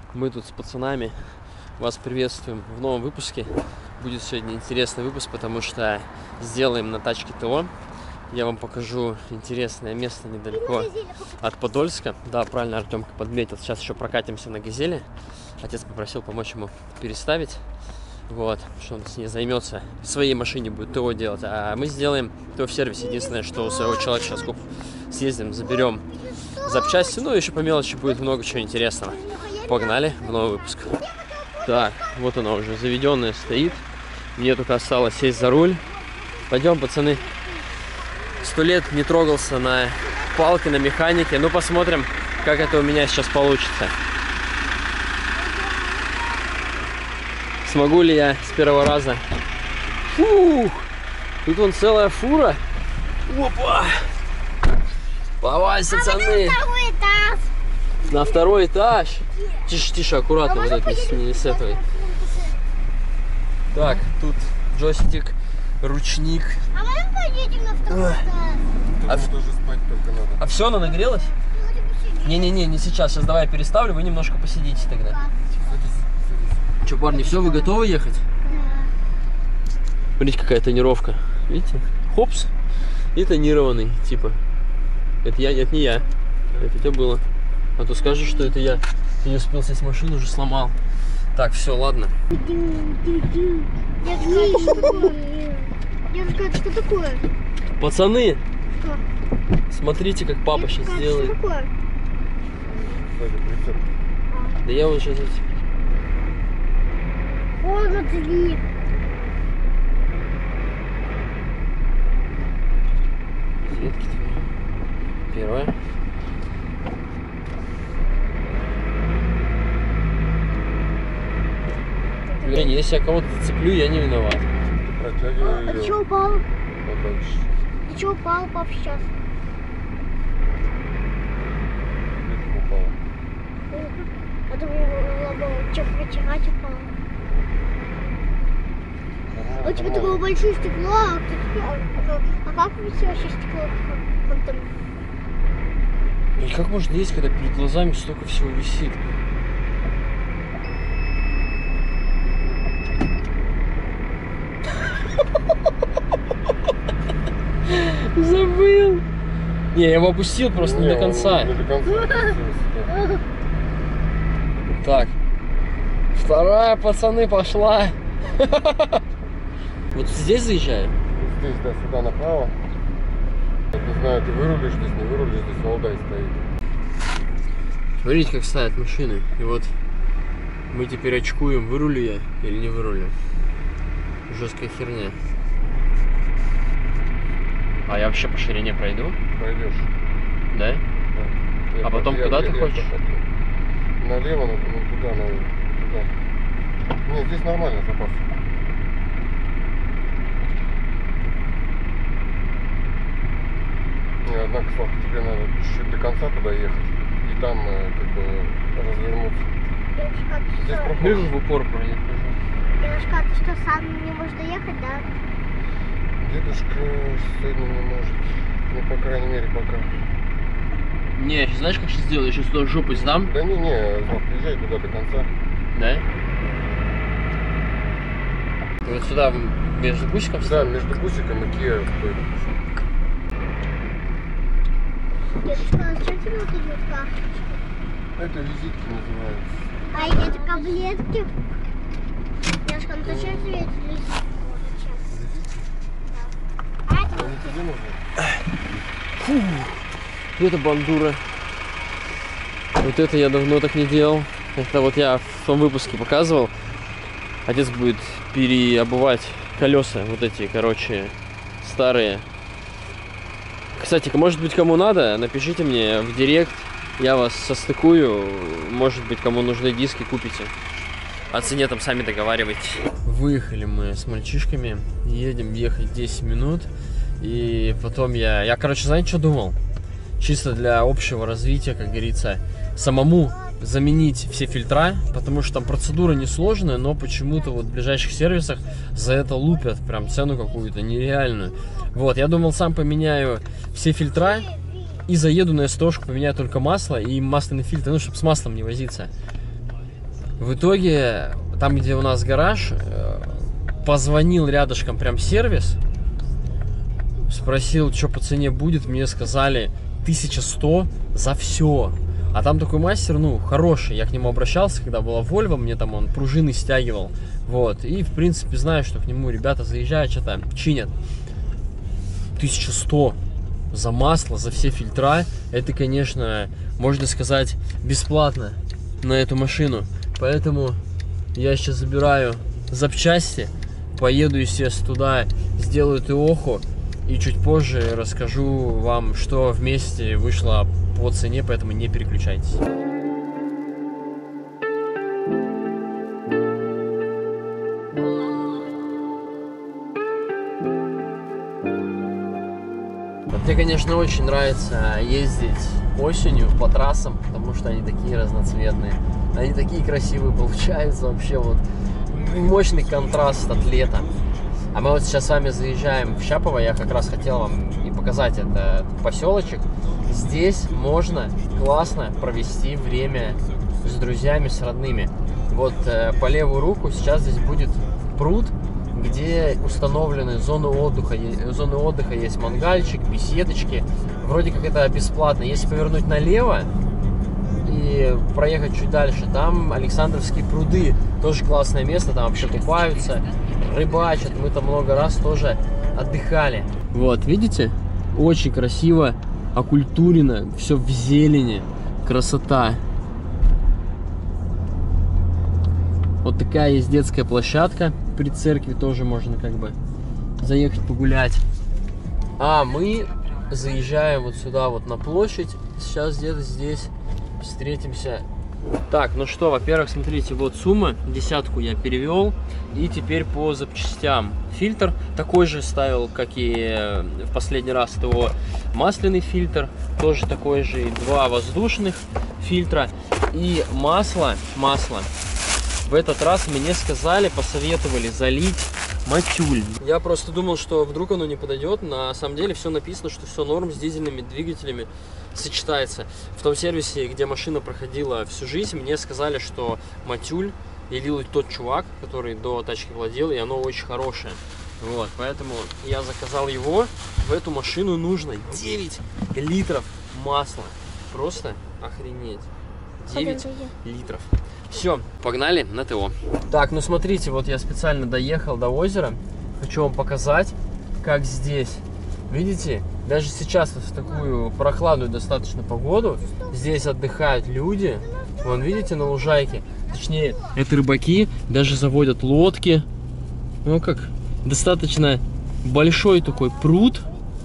Мы тут с пацанами вас приветствуем в новом выпуске. Будет сегодня интересный выпуск, потому что сделаем на тачке ТО. Я вам покажу интересное место недалеко от Подольска. Да, правильно Артемка подметил. Сейчас еще прокатимся на Газели. Отец попросил помочь ему переставить. Вот, что он с ней займется. В своей машине будет ТО делать. А мы сделаем ТО в сервисе. Единственное, что у своего человека сейчас съездим, заберем запчасти. Ну, еще по мелочи будет много чего интересного. Погнали в новый выпуск. Так, вот она уже заведенная стоит. Мне только осталось сесть за руль. Пойдем, пацаны. 100 лет не трогался на палке, на механике. Ну, посмотрим, как это у меня сейчас получится. Смогу ли я с первого раза? Фух! Тут вон целая фура. Опа! Давай, пацаны! На второй этаж. Тише, тише, аккуратно, вот это не с этой. Так, тут джойстик, ручник. А мы поедем на второй этаж. А все, она нагрелась? Не-не-не, не сейчас. Сейчас давай я переставлю, вы немножко посидите тогда. Че, парни, все, вы готовы ехать? Да. Смотрите, какая тонировка. Видите? Хопс. И тонированный, типа. Это я, это не я. Это у тебя было. А то скажешь, что это я. Ты не успел сесть в машину, уже сломал. Так, все, ладно. Дедушка, это что такое? Пацаны, Что? смотрите, как папа сейчас Дедушка, сделает. это что такое? Да я уже сейчас... О, смотри. Ветки первая. Блин, если я кого-то зацеплю, я не виноват. А ты что упал? Ты что упал, пап, сейчас? Я думаю, что протирать упал. У тебя такое большое стекло, а как у тебя вообще стекло? Как там? И как можно есть, когда перед глазами столько всего висит? Забыл. Не, я его опустил просто не до конца. Не до конца. Так. Вторая, пацаны, пошла. Вот здесь заезжаю? Здесь, да, сюда направо. Не знаю, ты вырулишь здесь, не вырулишь, здесь Волгай стоит. Смотрите, как ставят машины. И вот мы теперь очкуем, вырулю я или не вырулю. Жесткая херня. А я вообще по ширине пройду? Пойдешь. Да? Да. А потом куда ты хочешь? Налево, ну туда, наверное. Туда. Нет, здесь нормально запас. Не, однако, Славка, тебе надо чуть-чуть до конца туда ехать. И там как бы развернуться. Дедушка, ты Здесь что? проход. Лишь в упор пройдет. Дедушка, ты что, сам не можешь доехать, да? Дедушка сегодня не может. Ну, по крайней мере, пока. Не, знаешь, как сейчас сделаю? Я сейчас туда жопу сдам. Да не, Слав, приезжай туда до конца. Да? Ты вот сюда между бусиком Да, встал? между бусиком и Kia. Дедушка, а что тебе вот эти вот карточки? Это визитки называются. А эти таблетки? Дедушка, ну зачем тебе эти визитки? А это Они тебе нужны? Фу, это бандура. Вот это я давно так не делал. Это вот я в том выпуске показывал. Отец будет переобувать колеса, вот эти, короче, старые. Кстати, может быть, кому надо, напишите мне в директ. Я вас состыкую. Может быть, кому нужны диски, купите. О цене там сами договаривайтесь. Выехали мы с мальчишками. Едем ехать 10 минут. И потом я короче, знаете, что думал? Чисто для общего развития, как говорится, самому заменить все фильтра, потому что там процедура несложная, но почему-то вот в ближайших сервисах за это лупят прям цену какую-то нереальную. Вот, я думал, сам поменяю все фильтра и заеду на СТОшку, поменяю только масло и масляный фильтр, ну, чтобы с маслом не возиться. В итоге, там, где у нас гараж, позвонил рядышком прям сервис, спросил, что по цене будет, мне сказали 1100 за все. А там такой мастер, ну, хороший, я к нему обращался, когда была Volvo, мне там он пружины стягивал, вот, и, в принципе, знаю, что к нему ребята заезжают, что-то чинят. 1100 за масло, за все фильтра, это, конечно, можно сказать, бесплатно на эту машину. Поэтому я сейчас забираю запчасти, поеду, естественно, туда, сделаю ТОХу и чуть позже расскажу вам, что вместе вышло по цене, поэтому не переключайтесь. Мне, конечно, очень нравится ездить осенью по трассам, потому что они такие разноцветные, они такие красивые получаются, вообще вот мощный контраст от лета. А мы вот сейчас с вами заезжаем в Щапово, я как раз хотел вам и показать этот поселочек. Здесь можно классно провести время с друзьями, с родными. Вот по левую руку сейчас здесь будет пруд, где установлены зоны отдыха. Зоны отдыха есть мангальчик, беседочки. Вроде как это бесплатно. Если повернуть налево и проехать чуть дальше, там Александровские пруды. Тоже классное место, там вообще купаются, рыбачат. Мы там много раз тоже отдыхали. Вот, видите? Очень красиво, окультурено, все в зелени. Красота. Вот такая есть детская площадка. При церкви тоже можно как бы заехать погулять. А мы заезжаем вот сюда вот на площадь. Сейчас где-то здесь встретимся. Так, ну что, во-первых, смотрите, вот сумма, 10 я перевел. И теперь по запчастям. Фильтр такой же ставил, как и в последний раз ТО. Масляный фильтр, тоже такой же. И 2 воздушных фильтра. И масло. В этот раз мне сказали, посоветовали залить матюль. Я просто думал, что вдруг оно не подойдет. На самом деле все написано, что все норм, с дизельными двигателями сочетается. В том сервисе, где машина проходила всю жизнь, мне сказали, что матюль и лил тот чувак, который до тачки владел, и оно очень хорошее. Вот, поэтому я заказал его. В эту машину нужно 9 литров масла. Просто охренеть. 9 литров. Все, погнали на ТО. Так, ну смотрите, вот я специально доехал до озера. Хочу вам показать, как здесь. Видите, даже сейчас в такую прохладную достаточно погоду здесь отдыхают люди. Вон, видите, на лужайке. Точнее, это рыбаки, даже заводят лодки. Ну как, достаточно большой такой пруд.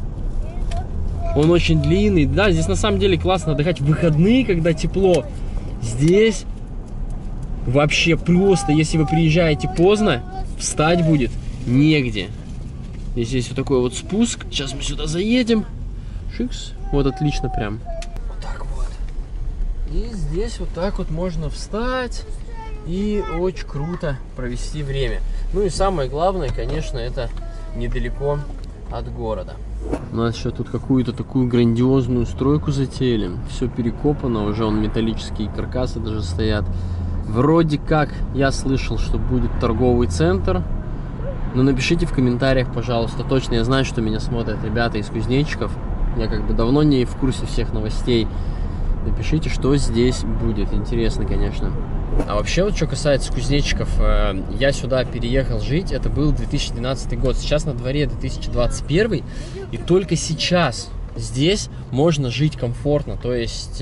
Он очень длинный. Да, здесь на самом деле классно отдыхать в выходные, когда тепло. Здесь вообще просто, если вы приезжаете поздно, встать будет негде. Здесь есть вот такой вот спуск. Сейчас мы сюда заедем. Шикс. Вот отлично прям. Вот так вот. И здесь вот так вот можно встать и очень круто провести время. Ну и самое главное, конечно, это недалеко от города. У нас еще тут какую-то такую грандиозную стройку затеяли. Все перекопано, уже он металлические каркасы даже стоят. Вроде как я слышал, что будет торговый центр. Но напишите в комментариях, пожалуйста, точно. Я знаю, что меня смотрят ребята из кузнечиков. Я как бы давно не в курсе всех новостей. Напишите, что здесь будет. Интересно, конечно. А вообще, вот что касается кузнечиков, я сюда переехал жить, это был 2012 год. Сейчас на дворе 2021, и только сейчас здесь можно жить комфортно. То есть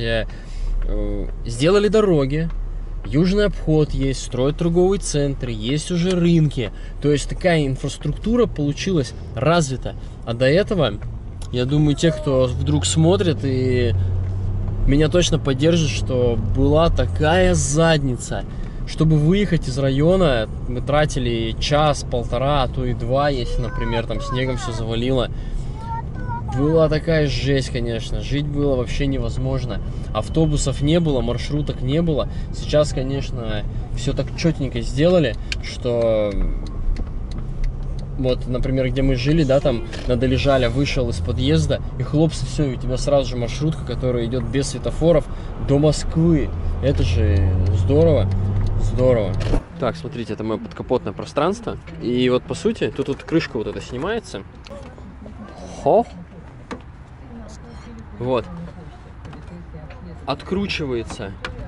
сделали дороги, южный обход есть, строят торговые центры, есть уже рынки. То есть такая инфраструктура получилась развита. А до этого, я думаю, те, кто вдруг смотрит и меня точно поддержит, что была такая задница. Чтобы выехать из района, мы тратили час-полтора, а то и 2, если, например, там снегом все завалило. Была такая жесть, конечно. Жить было вообще невозможно. Автобусов не было, маршруток не было. Сейчас, конечно, все так четенько сделали, что... Вот, например, где мы жили, да, там на Долежаля вышел из подъезда, и хлопцы, все, и у тебя сразу же маршрутка, которая идет без светофоров до Москвы. Это же здорово. Здорово. Так, смотрите, это мое подкапотное пространство. И вот по сути, тут крышка вот эта снимается. Хо. Вот. Откручивается.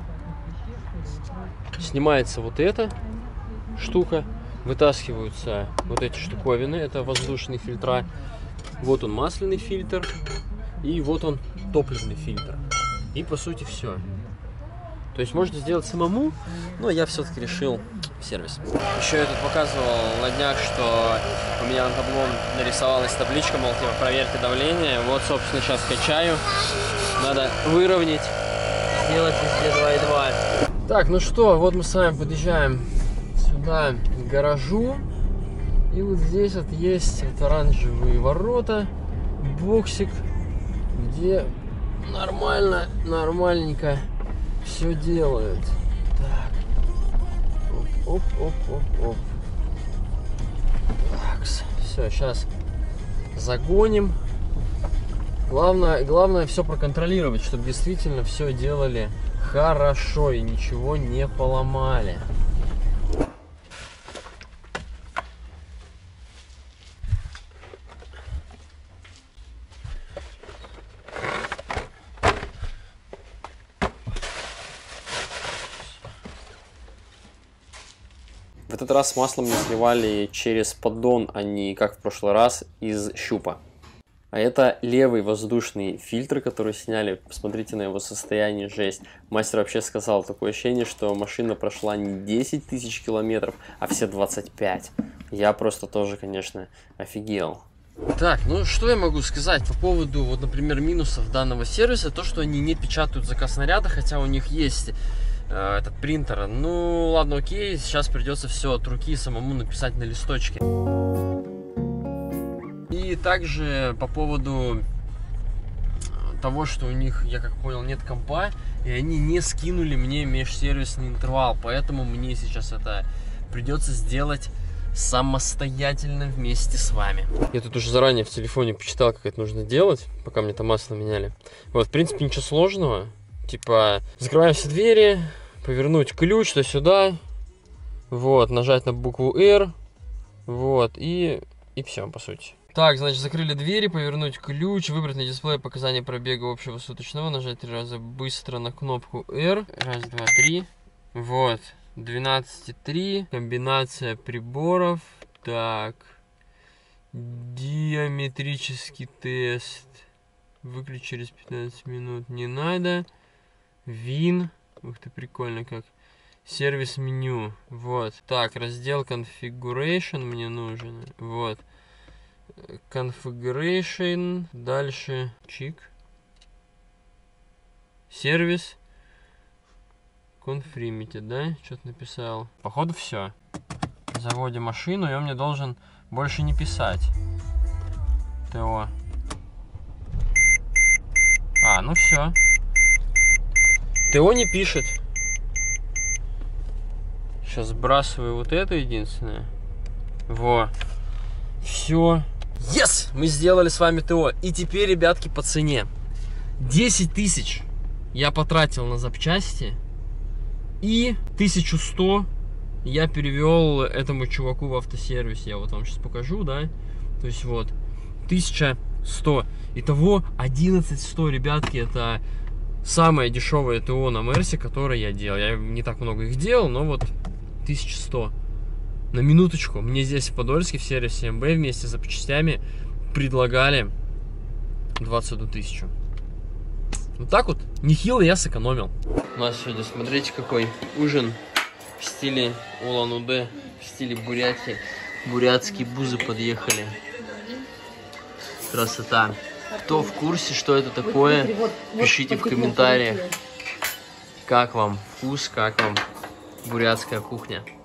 Снимается вот эта штука. Вытаскиваются вот эти штуковины. Это воздушные фильтра. Вот он масляный фильтр. И вот он топливный фильтр. И по сути все. То есть можно сделать самому, но я все-таки решил сервис. Еще я тут показывал на днях, что у меня на табло нарисовалась табличка, мол, типа проверьте давление. Вот, собственно, сейчас качаю. Надо выровнять, сделать везде 2,2. Так, ну что, вот мы с вами подъезжаем сюда к гаражу. И вот здесь вот есть вот оранжевые ворота, боксик, где нормальненько все делают. Так. Оп. Так, все, сейчас загоним. Главное все проконтролировать, чтобы действительно все делали хорошо и ничего не поломали. В этот раз масло мне сливали через поддон, а не как в прошлый раз из щупа. А это левый воздушный фильтр, который сняли. Посмотрите на его состояние, жесть. Мастер вообще сказал, такое ощущение, что машина прошла не 10 тысяч километров, а все 25. Я просто тоже, конечно, офигел. Так, ну что я могу сказать по поводу, вот, например, минусов данного сервиса. То, что они не печатают заказ наряда, хотя у них есть этот принтер. Ну ладно, окей, сейчас придется все от руки самому написать на листочке. И также по поводу того, что у них, я как понял, нет компа, и они не скинули мне межсервисный интервал, поэтому мне сейчас это придется сделать самостоятельно вместе с вами. Я тут уже заранее в телефоне почитал, как это нужно делать, пока мне там масло меняли. Вот, в принципе, ничего сложного. Типа, закрываем все двери, повернуть ключ сюда, вот, нажать на букву R, вот, и все, по сути. Так, значит, закрыли двери, повернуть ключ, выбрать на дисплее показания пробега общего суточного, нажать 3 раза быстро на кнопку R, раз, два, три, вот, 12,3, комбинация приборов, так, диаметрический тест, выключить через 15 минут не надо, ВИН, ух ты, прикольно как, сервис меню, вот, так, раздел Configuration мне нужен, вот, Configuration, дальше, чик, сервис, Confirmity, да, что-то написал, походу все, заводим машину, и он мне должен больше не писать, ТО, ну все. ТО не пишет. Сейчас сбрасываю вот это единственное. Во. Все. Yes! Мы сделали с вами ТО. И теперь, ребятки, по цене. 10 тысяч я потратил на запчасти. И 1100 я перевел этому чуваку в автосервис. Я вот вам сейчас покажу, да? То есть вот. 1100. Итого 1100, ребятки, это самое дешевое ТО на Мерсе, которое я делал. Я не так много их делал, но вот 1100. На минуточку, мне здесь в Подольске в сервисе МБ вместе с запчастями предлагали 21 тысячу. Вот так вот, нехило я сэкономил. У нас сегодня, смотрите, какой ужин в стиле Улан-Удэ, в стиле Бурятии. Бурятские бузы подъехали. Красота. Кто в курсе, что это такое, пишите в комментариях, как вам вкус, как вам бурятская кухня.